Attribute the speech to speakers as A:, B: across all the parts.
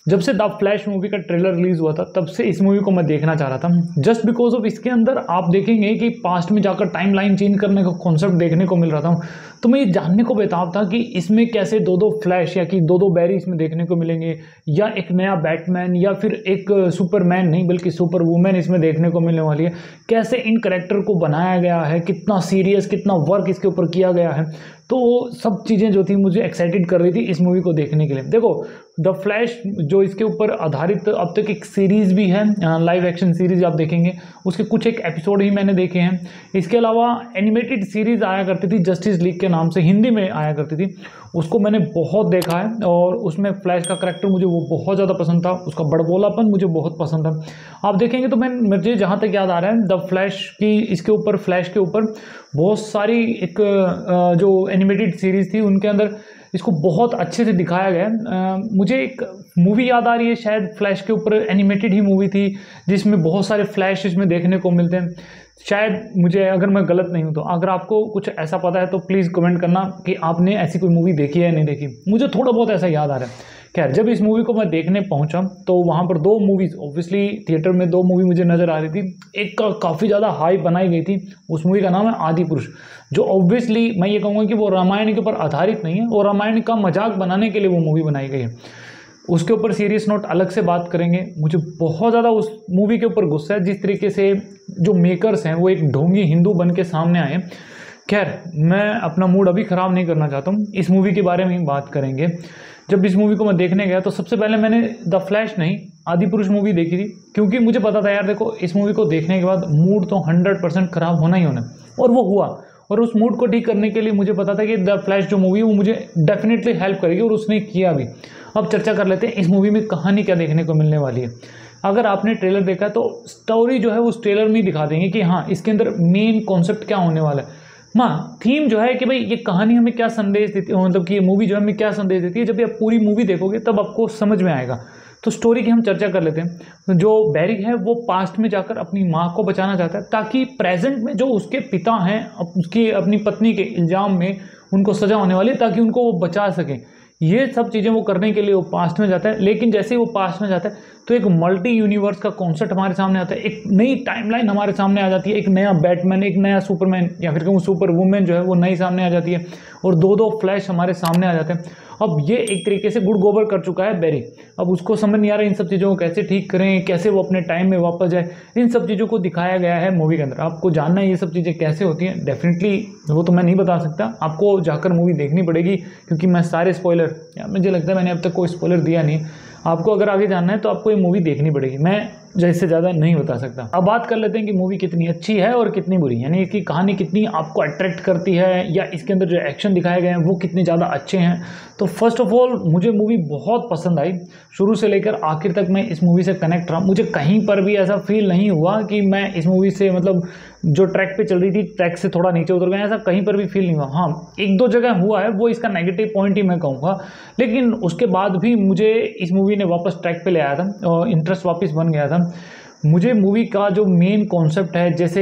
A: जब से the flash movie का ट्रेलर रिलीज हुआ था तब से इस मूवी को मैं देखना चाह रहा था, जस्ट बिकॉज ऑफ इसके अंदर आप देखेंगे कि पास्ट में जाकर टाइमलाइन चेंज करने का कॉन्सेप्ट देखने को मिल रहा था। तो मैं ये जानने को बेताब था कि इसमें कैसे दो दो फ्लैश या कि दो दो बैरी इसमें देखने को मिलेंगे, या एक नया बैटमैन या फिर एक सुपरमैन नहीं बल्कि सुपर वुमेन इसमें देखने को मिलने वाली है। कैसे इन करेक्टर को बनाया गया है, कितना सीरियस कितना वर्क इसके ऊपर किया गया है, तो वो सब चीज़ें जो थी मुझे एक्साइटेड कर रही थी इस मूवी को देखने के लिए। देखो द फ्लैश जो इसके ऊपर आधारित अब तक एक सीरीज़ भी है, लाइव एक्शन सीरीज़ आप देखेंगे, उसके कुछ एक एपिसोड ही मैंने देखे हैं। इसके अलावा एनिमेटेड सीरीज़ आया करती थी जस्टिस लीग के नाम से, हिंदी में आया करती थी, उसको मैंने बहुत देखा है और उसमें फ्लैश का करैक्टर मुझे वो बहुत ज़्यादा पसंद था, उसका बड़बोलापन मुझे बहुत पसंद था। आप देखेंगे तो मुझे जहाँ तक याद आ रहा है द फ्लैश की इसके ऊपर फ्लैश के ऊपर बहुत सारी एक जो एनिमेटेड सीरीज़ थी उनके अंदर इसको बहुत अच्छे से दिखाया गया। मुझे एक मूवी याद आ रही है शायद फ्लैश के ऊपर एनिमेटेड ही मूवी थी जिसमें बहुत सारे फ्लैश इसमें देखने को मिलते हैं शायद, मुझे अगर मैं गलत नहीं हूँ तो। अगर आपको कुछ ऐसा पता है तो प्लीज़ कमेंट करना कि आपने ऐसी कोई मूवी देखी है या नहीं देखी। मुझे थोड़ा बहुत ऐसा याद आ रहा है। खैर जब इस मूवी को मैं देखने पहुंचा तो वहाँ पर दो मूवीज़ ऑब्वियसली थिएटर में दो मूवी मुझे नज़र आ रही थी। एक का काफ़ी ज़्यादा हाइप बनाई गई थी, उस मूवी का नाम है आदि पुरुष, जो ऑब्वियसली मैं ये कहूँगा कि वो रामायण के ऊपर आधारित नहीं है और रामायण का मजाक बनाने के लिए वो मूवी बनाई गई है। उसके ऊपर सीरियस नोट अलग से बात करेंगे। मुझे बहुत ज़्यादा उस मूवी के ऊपर गुस्सा है जिस तरीके से जो मेकर्स हैं वो एक ढोंगी हिंदू बन के सामने आए। खैर मैं अपना मूड अभी ख़राब नहीं करना चाहता हूँ, इस मूवी के बारे में ही बात करेंगे। जब इस मूवी को मैं देखने गया तो सबसे पहले मैंने द फ्लैश नहीं आदि पुरुष मूवी देखी थी, क्योंकि मुझे पता था यार देखो इस मूवी को देखने के बाद मूड तो 100% ख़राब होना ही होना, और वो हुआ। और उस मूड को ठीक करने के लिए मुझे पता था कि द फ्लैश जो मूवी है वो मुझे डेफिनेटली हेल्प करेगी, और उसने किया भी। अब चर्चा कर लेते हैं इस मूवी में कहानी क्या देखने को मिलने वाली है। अगर आपने ट्रेलर देखा तो स्टोरी जो है उस ट्रेलर में ही दिखा देंगे कि हाँ इसके अंदर मेन कॉन्सेप्ट क्या होने वाला है। थीम जो है कि भाई ये कहानी हमें क्या संदेश देती है, मतलब कि ये मूवी जो है हमें क्या संदेश देती है, जब आप पूरी मूवी देखोगे तब आपको समझ में आएगा। तो स्टोरी की हम चर्चा कर लेते हैं। जो बैरी है वो पास्ट में जाकर अपनी माँ को बचाना चाहता है ताकि प्रेजेंट में जो उसके पिता हैं उसकी अपनी पत्नी के इल्ज़ाम में उनको सज़ा होने वाली है ताकि उनको वो बचा सकें। ये सब चीज़ें वो करने के लिए वो पास्ट में जाता है, लेकिन जैसे ही वो पास्ट में जाता है तो एक मल्टी यूनिवर्स का कॉन्सेप्ट हमारे सामने आता है, एक नई टाइमलाइन हमारे सामने आ जाती है, एक नया बैटमैन एक नया सुपरमैन या फिर कहूँ सुपर वुमेन जो है वो नई सामने आ जाती है, और दो दो फ्लैश हमारे सामने आ जाते हैं। अब ये एक तरीके से गुड़ गोबर कर चुका है बैरी। अब उसको समझ नहीं आ रहा इन सब चीज़ों को कैसे ठीक करें, कैसे वो अपने टाइम में वापस जाए। इन सब चीज़ों को दिखाया गया है मूवी के अंदर। आपको जानना है ये सब चीज़ें कैसे होती हैं, डेफिनेटली वो तो मैं नहीं बता सकता, आपको जाकर मूवी देखनी पड़ेगी, क्योंकि मैं सारे स्पॉइलर मुझे लगता है मैंने अब तक कोई स्पॉइलर दिया नहीं। आपको अगर आगे जानना है तो आपको ये मूवी देखनी पड़ेगी, मैं जैसे ज़्यादा नहीं बता सकता। अब बात कर लेते हैं कि मूवी कितनी अच्छी है और कितनी बुरी, यानी इसकी कहानी कितनी आपको अट्रैक्ट करती है या इसके अंदर जो एक्शन दिखाए गए हैं वो कितने ज़्यादा अच्छे हैं। तो फर्स्ट ऑफ ऑल मुझे मूवी बहुत पसंद आई, शुरू से लेकर आखिर तक मैं इस मूवी से कनेक्ट रहा। मुझे कहीं पर भी ऐसा फील नहीं हुआ कि मैं इस मूवी से मतलब जो ट्रैक पे चल रही थी ट्रैक से थोड़ा नीचे उतर गया, ऐसा कहीं पर भी फील नहीं हुआ। हाँ एक दो जगह हुआ है, वो इसका नेगेटिव पॉइंट ही मैं कहूँगा, लेकिन उसके बाद भी मुझे इस मूवी ने वापस ट्रैक पे ले आया था और इंटरेस्ट वापस बन गया था। मुझे मूवी का जो मेन कॉन्सेप्ट है, जैसे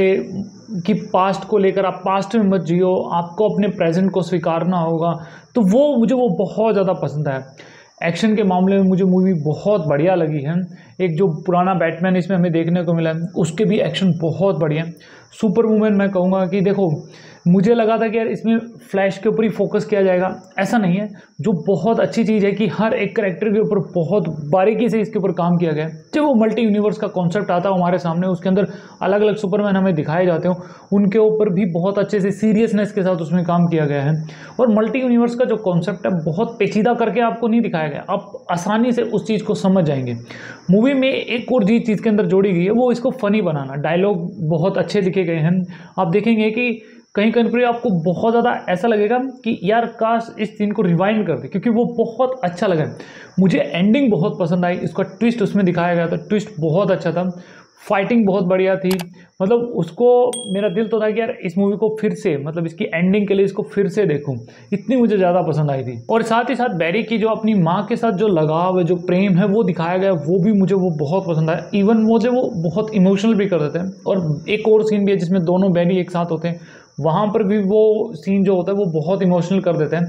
A: कि पास्ट को लेकर आप पास्ट में मत जियो, आपको अपने प्रेजेंट को स्वीकारना होगा, तो वो मुझे वो बहुत ज़्यादा पसंद आया। एक्शन के मामले में मुझे मूवी बहुत बढ़िया लगी है। एक जो पुराना बैटमैन इसमें हमें देखने को मिला है उसके भी एक्शन बहुत बढ़िया। सुपर वुमेन मैं कहूँगा कि देखो मुझे लगा था कि यार इसमें फ्लैश के ऊपर ही फोकस किया जाएगा, ऐसा नहीं है। जो बहुत अच्छी चीज़ है कि हर एक कैरेक्टर के ऊपर बहुत बारीकी से इसके ऊपर काम किया गया है। जब वो मल्टी यूनिवर्स का कॉन्सेप्ट आता है हमारे सामने, उसके अंदर अलग अलग सुपरमैन हमें दिखाए जाते हो, उनके ऊपर भी बहुत अच्छे से सीरियसनेस के साथ उसमें काम किया गया है। और मल्टी यूनिवर्स का जो कॉन्सेप्ट है बहुत पेचीदा करके आपको नहीं दिखाया गया, आप आसानी से उस चीज़ को समझ जाएंगे। मूवी में एक और चीज़ के अंदर जोड़ी गई है वो इसको फ़नी बनाना। डायलॉग बहुत अच्छे लिखे गए हैं, आप देखेंगे कि कहीं कहीं पर आपको बहुत ज़्यादा ऐसा लगेगा कि यार काश इस सीन को रिवाइंड कर दे, क्योंकि वो बहुत अच्छा लगा। मुझे एंडिंग बहुत पसंद आई, इसका ट्विस्ट उसमें दिखाया गया था, ट्विस्ट बहुत अच्छा था, फाइटिंग बहुत बढ़िया थी। मतलब उसको मेरा दिल तो था कि यार इस मूवी को फिर से मतलब इसकी एंडिंग के लिए इसको फिर से देखूं, इतनी मुझे ज़्यादा पसंद आई थी। और साथ ही साथ बैरी की जो अपनी माँ के साथ जो लगाव है, जो प्रेम है वो दिखाया गया, वो भी मुझे वो बहुत पसंद आया। इवन मुझे वो बहुत इमोशनल भी कर देते हैं। और एक और सीन भी है जिसमें दोनों बैरी एक साथ होते हैं, वहाँ पर भी वो सीन जो होता है वो बहुत इमोशनल कर देते हैं।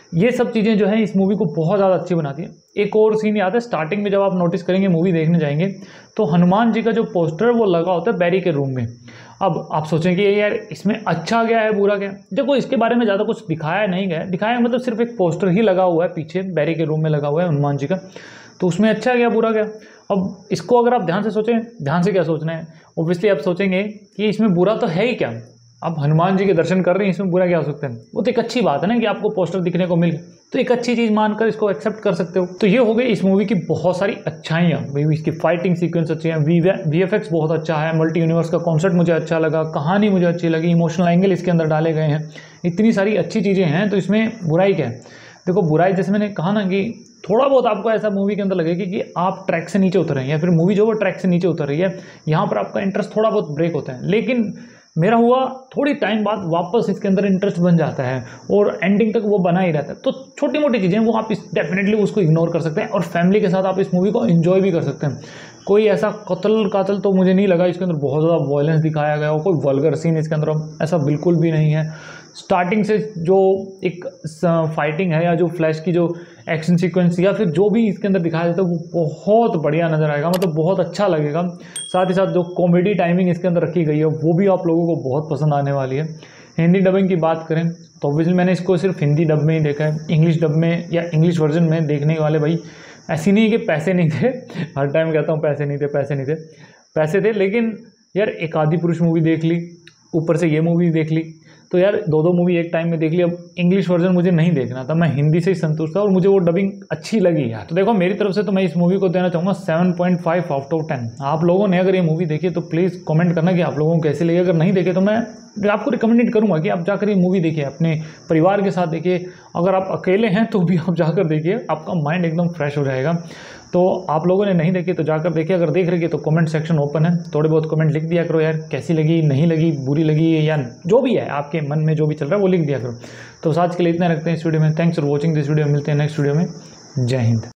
A: ये सब चीज़ें जो है इस मूवी को बहुत ज़्यादा अच्छी बनाती है। एक और सीन याद है, स्टार्टिंग में जब आप नोटिस करेंगे मूवी देखने जाएंगे तो हनुमान जी का जो पोस्टर है वो लगा होता है बैरी के रूम में। अब आप सोचेंगे यार इसमें अच्छा क्या है बुरा क्या है, देखो इसके बारे में ज़्यादा कुछ दिखाया नहीं गया, दिखाया मतलब सिर्फ एक पोस्टर ही लगा हुआ है पीछे बैरी के रूम में लगा हुआ है हनुमान जी का, तो उसमें अच्छा क्या बुरा क्या। अब इसको अगर आप ध्यान से सोचें, ध्यान से क्या सोचना है, ऑब्वियसली आप सोचेंगे कि इसमें बुरा तो है ही क्या, आप हनुमान जी के दर्शन कर रहे हैं, इसमें बुरा क्या हो सकता है। वो तो एक अच्छी बात है ना कि आपको पोस्टर दिखने को मिल, तो एक अच्छी चीज़ मानकर इसको एक्सेप्ट कर सकते हो। तो ये हो गई इस मूवी की बहुत सारी अच्छाइयाँ, भाई इसकी फाइटिंग सीक्वेंस अच्छी है, VFX बहुत अच्छा है, मल्टी यूनिवर्स का कॉन्सेप्ट मुझे अच्छा लगा, कहानी मुझे अच्छी लगी, इमोशनल एंगल इसके अंदर डाले गए हैं, इतनी सारी अच्छी चीज़ें हैं, तो इसमें बुराई क्या है। देखो बुराई जैसे मैंने कहा ना कि थोड़ा बहुत आपको ऐसा मूवी के अंदर लगेगा कि आप ट्रैक से नीचे उतर रहे हैं, या फिर मूवी जो वो ट्रैक से नीचे उतर रही है, यहाँ पर आपका इंटरेस्ट थोड़ा बहुत ब्रेक होता है। लेकिन मेरा हुआ थोड़ी टाइम बाद वापस इसके अंदर इंटरेस्ट बन जाता है और एंडिंग तक वो बना ही रहता है। तो छोटी मोटी चीज़ें वो आप डेफिनेटली उसको इग्नोर कर सकते हैं और फैमिली के साथ आप इस मूवी को एंजॉय भी कर सकते हैं। कोई ऐसा कत्ल तो मुझे नहीं लगा इसके अंदर बहुत ज़्यादा वायलेंस दिखाया गया हो, कोई वल्गर सीन इसके अंदर ऐसा बिल्कुल भी नहीं है। स्टार्टिंग से जो एक फाइटिंग है या जो फ्लैश की जो एक्शन सीक्वेंस या फिर जो भी इसके अंदर दिखाया जाता है वो बहुत बढ़िया नज़र आएगा, मतलब बहुत अच्छा लगेगा। साथ ही साथ जो कॉमेडी टाइमिंग इसके अंदर रखी गई है वो भी आप लोगों को बहुत पसंद आने वाली है। हिंदी डबिंग की बात करें तो ऑब्वियसली मैंने इसको सिर्फ हिंदी डब में ही देखा है, इंग्लिश डब में या इंग्लिश वर्जन में देखने वाले भाई ऐसी नहीं कि पैसे नहीं थे, हर टाइम कहता हूँ पैसे नहीं थे, पैसे थे, लेकिन यार एक आदि पुरुष मूवी देख ली, ऊपर से ये मूवी देख ली, तो यार दो मूवी एक टाइम में देख ली। अब इंग्लिश वर्जन मुझे नहीं देखना था, मैं हिंदी से ही संतुष्ट था और मुझे वो डबिंग अच्छी लगी यार। तो देखो मेरी तरफ से तो मैं इस मूवी को देना चाहूँगा 7.5 आउट ऑफ 10। आप लोगों ने अगर ये मूवी देखी तो प्लीज़ कमेंट करना कि आप लोगों को कैसी लगी। अगर नहीं देखे तो मैं आपको रिकमेंडेड करूँगा कि आप जाकर ये मूवी देखिए, अपने परिवार के साथ देखिए, अगर आप अकेले हैं तो भी आप जाकर देखिए, आपका माइंड एकदम फ्रेश हो जाएगा। तो आप लोगों ने नहीं देखी तो जाकर देखिए, अगर देख रही है तो कमेंट सेक्शन ओपन है, थोड़े बहुत कमेंट लिख दिया करो यार, कैसी लगी, नहीं लगी, बुरी लगी, या जो भी है आपके मन में जो भी चल रहा है वो लिख दिया करो। तो आज के लिए इतना रखते हैं इस वीडियो में। Thanks for watching this video, मिलते हैं नेक्स्ट वीडियो में। जय हिंद।